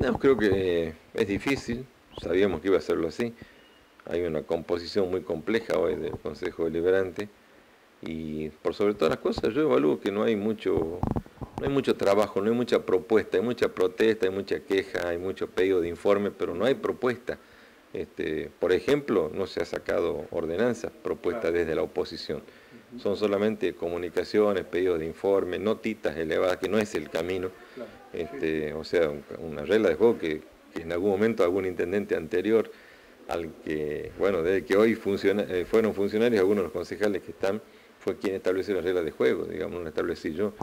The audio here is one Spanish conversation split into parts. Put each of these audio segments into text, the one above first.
No, creo que es difícil, sabíamos que iba a serlo así. Hay una composición muy compleja hoy del Consejo Deliberante y por sobre todas las cosas yo evalúo que no hay mucho trabajo, no hay mucha propuesta, hay mucha protesta, hay mucha queja, hay mucho pedido de informe, pero no hay propuesta. Por ejemplo, no se ha sacado ordenanzas propuestas Claro. desde la oposición. Ujú. Son solamente comunicaciones, pedidos de informe, notitas elevadas, que no es el camino. Claro. Sí, sí. O sea, una regla de juego que en algún momento algún intendente anterior, al que, bueno, desde que hoy fueron funcionarios, algunos de los concejales que están, fue quien estableció las reglas de juego, digamos, no las establecí yo.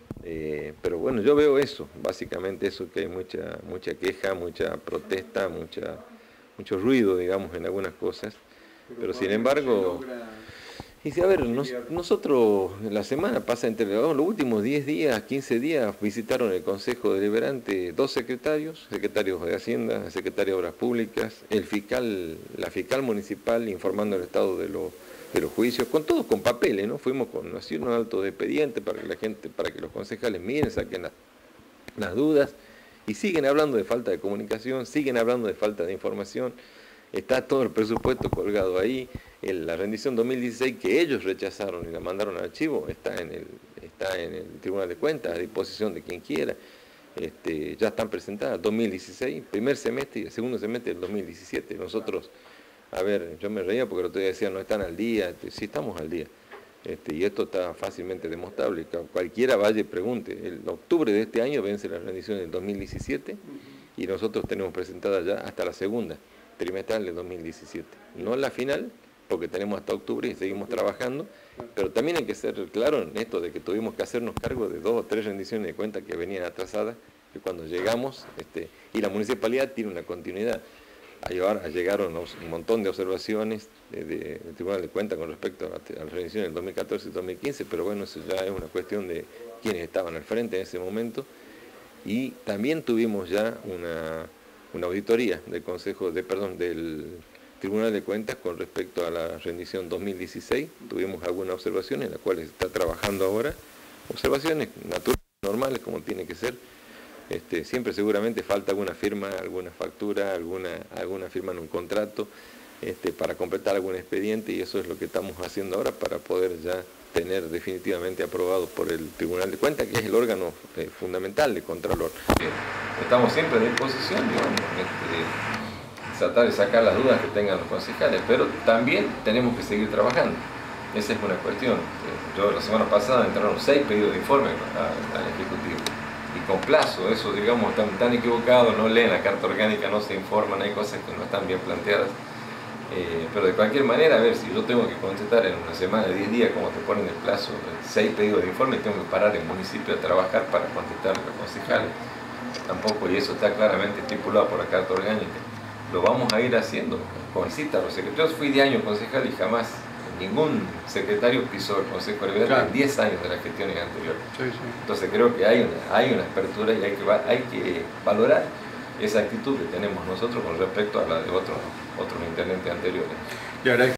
Pero bueno, yo veo eso, básicamente eso, que hay mucha queja, mucha protesta, mucho ruido, digamos, en algunas cosas. Pero Pero sin todavía no se embargo, logra y sí, a ver, conciliar. nosotros la semana pasada, los últimos 10 días, 15 días, visitaron el Consejo Deliberante dos secretarios de Hacienda, secretario de Obras Públicas, la fiscal municipal informando el estado de los juicios, con todos con papeles, ¿no? Fuimos con así unos altos expedientes para que la gente, para que los concejales miren, saquen las dudas, y siguen hablando de falta de comunicación, siguen hablando de falta de información. Está todo el presupuesto colgado ahí. La rendición 2016 que ellos rechazaron y la mandaron al archivo está en el Tribunal de Cuentas a disposición de quien quiera. Ya están presentadas 2016, primer semestre y el segundo semestre del 2017. Nosotros, a ver, yo me reía porque el otro día decían no están al día. Sí estamos al día. Y esto está fácilmente demostrable. Cualquiera vaya y pregunte. El octubre de este año vence la rendición del 2017 Ujú. y nosotros tenemos presentada ya hasta la segunda trimestral de 2017. No la final, porque tenemos hasta octubre y seguimos trabajando, Claro. pero también hay que ser claro en esto de que tuvimos que hacernos cargo de 2 o 3 rendiciones de cuentas que venían atrasadas, que cuando llegamos, y la municipalidad tiene una continuidad. Llegaron un montón de observaciones del Tribunal de Cuentas con respecto a las rendiciones del 2014 y 2015, pero bueno, eso ya es una cuestión de quienes estaban al frente en ese momento. Y también tuvimos ya una auditoría del Tribunal de Cuentas con respecto a la rendición 2016. Tuvimos algunas observaciones en las cuales está trabajando ahora, observaciones naturales, normales, como tiene que ser. Siempre seguramente falta alguna firma, alguna factura, alguna firma en un contrato, para completar algún expediente, y eso es lo que estamos haciendo ahora para poder ya tener definitivamente aprobado por el Tribunal de Cuentas, que es el órgano fundamental de Contralor. Estamos siempre a disposición, digamos, tratar de sacar las dudas que tengan los concejales, pero también tenemos que seguir trabajando. Esa es una cuestión. Yo la semana pasada entraron 6 pedidos de informe al Ejecutivo, y con plazo. Eso, digamos, están equivocados, no leen la carta orgánica, no se informan, hay cosas que no están bien planteadas. Pero de cualquier manera, a ver, si yo tengo que contestar en una semana, 10 días, como te ponen el plazo, 6 pedidos de informe, tengo que parar en el municipio a trabajar para contestar a los concejales. Tampoco, y eso está claramente estipulado por la carta orgánica. Lo vamos a ir haciendo con cita a los secretarios. Fui 10 años concejal y jamás ningún secretario pisó el Consejo Deliberante, claro, en 10 años de las gestiones anteriores. Sí, sí. Entonces creo que hay una apertura y hay que valorar esa actitud que tenemos nosotros con respecto a la de otros intendentes anteriores. Y ahora